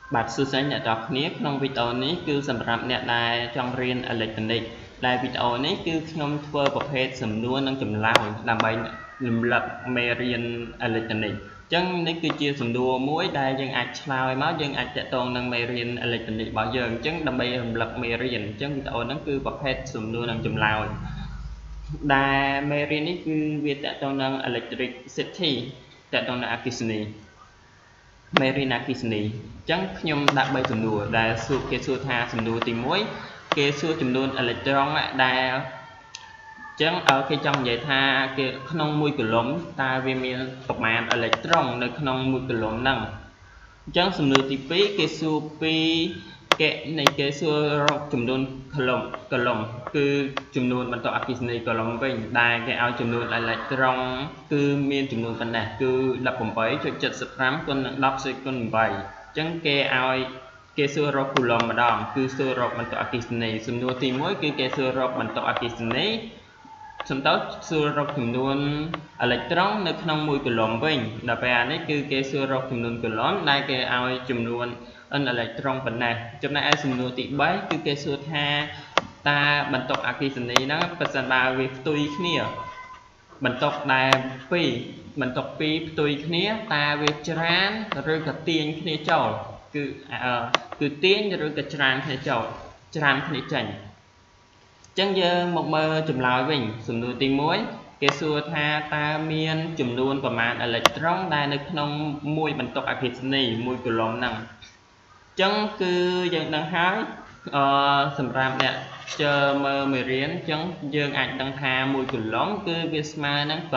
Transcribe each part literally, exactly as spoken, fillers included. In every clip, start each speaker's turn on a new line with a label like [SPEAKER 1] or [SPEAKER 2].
[SPEAKER 1] បាទសួស្តីអ្នកទាំងគ្នាក្នុងវីដេអូនេះគឺសម្រាប់អ្នកដែលចង់រៀនអេឡិចត្រូនិកដែលវីដេអូនេះគឺខ្ញុំធ្វើប្រភេទសំណួរនិងចម្លើយដើម្បីរំលឹកមេរៀនអេឡិចត្រូនិកអញ្ចឹងនេះគឺជាសំណួរមួយដែលយើងអាចឆ្លើយមកយើងអាចតាក់ទងនឹងមេរៀនអេឡិចត្រូនិករបស់យើងអញ្ចឹងដើម្បីរំលឹកមេរៀនអញ្ចឹងវីដេអូហ្នឹងគឺប្រភេទសំណួរនិងចម្លើយដែលមេរៀននេះគឺវាតាក់ទងនឹង electricity តាក់ទងនឹងអគ្គិសនីមេរៀនអគ្គិសនីអញ្ចឹងខ្ញុំដាក់បីសំណួរដែលសួរគេសួរថាសំណួរទីមួយគេសួរចំនួនអេឡិចត្រូនដែលអញ្ចឹងគេចង់និយាយថាគេក្នុងមួយគូឡុំតើវាមានប្រមាណអេឡិចត្រូននៅក្នុងមួយគូឡុំហ្នឹងអញ្ចឹងសំណួរទីពីរគេសួរពីគេនៃគេសួររកចំនួនគូឡុំគូឡុំគឺចំនួនបន្ទក់អគ្គិសនីគូឡុំវិញដែលគេឲ្យចំនួនអេឡិចត្រូនគឺមានចំនួនប៉ុណ្ណេះគឺ ដប់ប្រាំបីចុច เจ็ดสิบห้า គុណនឹង ដប់ សេគុណ แปด អញ្ចឹងគេឲ្យគេសួររកគូឡុំម្ដងគឺសួររកបន្ទក់អគ្គិសនីសំណួរទីមួយគឺគេសួររកបន្ទក់អគ្គិសនីសំដៅសួររកចំនួនអេឡិចត្រូននៅក្នុងមួយគូឡុំវិញដល់ពេលអានេះគឺគេសួររកចំនួនគូឡុំដែលគេឲ្យចំនួនអេឡិចត្រូនប៉ុណ្ណេះចំណែកឯសំណួរទីបីគឺគេសួរថាតើបន្ទក់អគ្គិសនីហ្នឹងប្រសិនបើវាផ្ទុយគ្នាបន្ទក់ដែលពីរបន្ទក់ពីរផ្ទុយគ្នាតើវាច្រានឬក៏ទាញគ្នាចូលគឺគឺទាញឬក៏ច្រានគ្នាចូលច្រានគ្នាចេញអញ្ចឹងយើងមកមើលចម្លើយវិញសំណួរទីមួយគេសួរថាតើមានចំនួនប្រមាណអេឡិចត្រូនដែលនៅក្នុងមួយបន្ទក់អគ្គិសនីមួយគូឡុំហ្នឹងអញ្ចឹងគឺយើងដឹងហើយអឺសម្រាប់អ្នកជើមើលមេរៀនអញ្ចឹងយើងអាចដឹងថាមួយគូឡុំគឺវាស្មើនឹង 6.25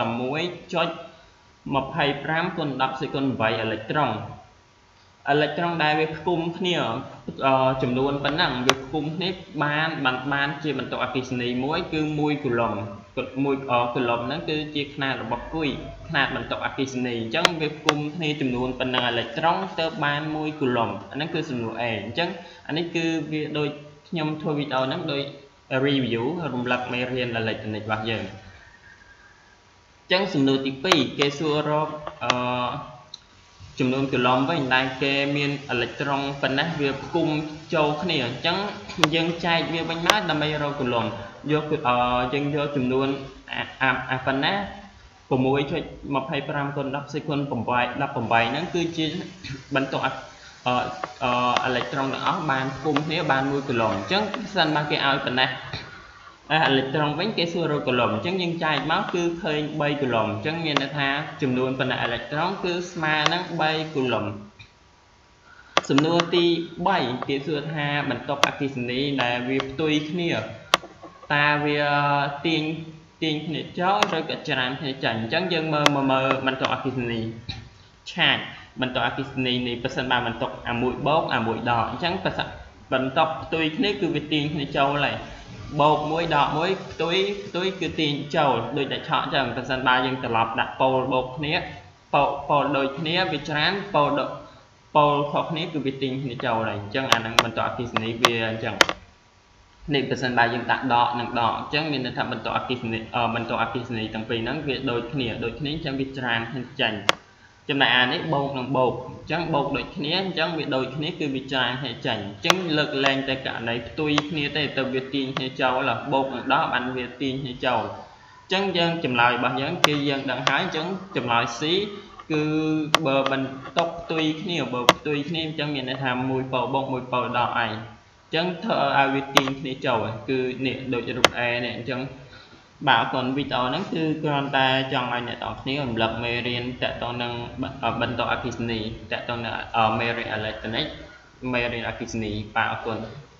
[SPEAKER 1] គុណ ដប់ សេគុណ แปด អេឡិចត្រូនអេឡិចត្រូនដែលវាផ្គុំគ្នាចំនួនប៉ុណ្ណឹងវាផ្គុំគ្នាបានបានបានជាបន្ទក់អគ្គិសនីមួយគឺមួយគូឡុំមួយគូឡុំហ្នឹងគឺជាຂະຫນាតរបស់គុយຂະຫນាតបន្ទក់អគ្គិសនីអញ្ចឹងវាផ្គុំគ្នាចំនួនប៉ុណ្ណឹងអេឡិចត្រូនទៅបានមួយគូឡុំអាហ្នឹងគឺសំណួរ A អញ្ចឹងអានេះគឺវាដូចខ្ញុំធ្វើវីដេអូហ្នឹងដូច review រំលឹកមេរៀនអេឡិចត្រូនិករបស់យើងអញ្ចឹងសំណួរទីពីរគេសួររកអឺចំនួនគូឡុំវិញដែលគេមានអេឡិចត្រូនប៉ុណ្ណេះវាផ្គុំចូលគ្នាអញ្ចឹងយើងចែកវាវិញមកដើម្បីរកគូឡុំយកអឺយើងយកចំនួនអាប៉ុណ្ណា 6.25 គុណ ដប់ សេគុណ แปด ដប់ แปด ហ្នឹងគឺជាបន្ទក់អឺអេឡិចត្រូនទាំងអស់បានផ្គុំគ្នាបានមួយគូឡុំអញ្ចឹងសិនបើគេឲ្យប៉ុណ្ណេះអេឡិចត្រូនវិញគេសួររកគូឡុំអញ្ចឹងយើងចែកមកគឺឃើញ ba គូឡុំអញ្ចឹងមានន័យថាចំនួនប៉ុណ្ណេះអេឡិចត្រូនគឺស្មើនឹង ba គូឡុំសំណួរទីបីគេសួរថាបន្ទប់អគ្គិសនីដែលវាផ្ទុយគ្នាតើវាទាញទាញគ្នាចូលឬក៏ច្រានគ្នាចេញអញ្ចឹងយើងមើលមើលបន្ទប់អគ្គិសនីឆាតបន្ទប់អគ្គិសនីនេះប្រសិនបើបន្ទប់អាមួយបោកអាមួយដកអញ្ចឹងប្រសិនបន្ទប់ផ្ទុយគ្នាគឺវាទាញគ្នាចូលហើយបោកមួយដកមួយផ្ទុយផ្ទុយគឺទាញចូលដូចតែឆក់អញ្ចឹងប្រសិនបើយើងត្រឡប់ដាក់ប៉ូលបោកគ្នាប៉ូលប៉ូលដូចគ្នាវាច្រានប៉ូលប៉ូលខុសគ្នាគឺវាទាញគ្នាចូលហើយអញ្ចឹងអាហ្នឹងបន្ទប់អគ្គិសនីវាអញ្ចឹងនេះប្រសិនបើយើងដាក់ដកនិងដកអញ្ចឹងមានន័យថាបន្ទក់អគ្គិសនីបន្ទក់អគ្គិសនីទាំងពីរហ្នឹងវាដូចគ្នាដូចគ្នាអញ្ចឹងវាច្រានគ្នាចេញចំណែកអានេះបោកនិងបោកអញ្ចឹងបោកដូចគ្នាអញ្ចឹងវាដូចគ្នាគឺវាច្រានគ្នាចេញអញ្ចឹងលើកលែងតែករណីផ្ទុយគ្នាទេទៅវាទាញគ្នាចូលបោកនិងដកបានវាទាញគ្នាចូលអញ្ចឹងយើងចម្លើយរបស់យើងគឺយើងដឹងហើយអញ្ចឹងចម្លើយ C គឺបើបន្ទប់ផ្ទុយគ្នាបើផ្ទុយគ្នាអញ្ចឹងមានន័យថាមួយប៉ូលបោកមួយប៉ូលដកឯងអញ្ចឹងធ្វើឲ្យវាទាញគ្នាចូលគឺនេះដូចរូប A នេះអញ្ចឹងបាទអរគុណវីដេអូហ្នឹងគឺគ្រាន់តែចង់ឲ្យអ្នកទាំងគ្នារំលឹកមេរៀនតាក់ទងនឹងបន្ទក់អគ្គិសនីតាក់ទងនឹងមេរៀនអេឡិចត្រូនិកមេរៀនអគ្គិសនីបាទអរគុណ